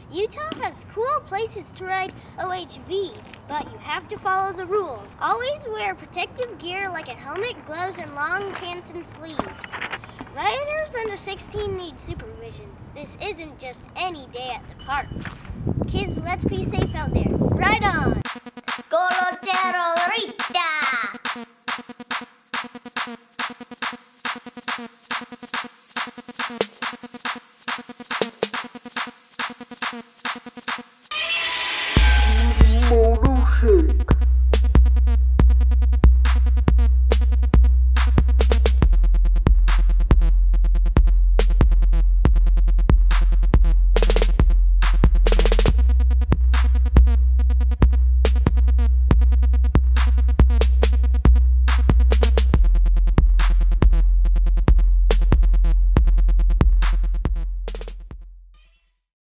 Utah has cool places to ride OHVs, but you have to follow the rules. Always wear protective gear like a helmet, gloves, and long pants and sleeves. Riders under 16 need supervision. This isn't just any day at the park. Kids, let's be safe out there. Ride on! Go Lotero!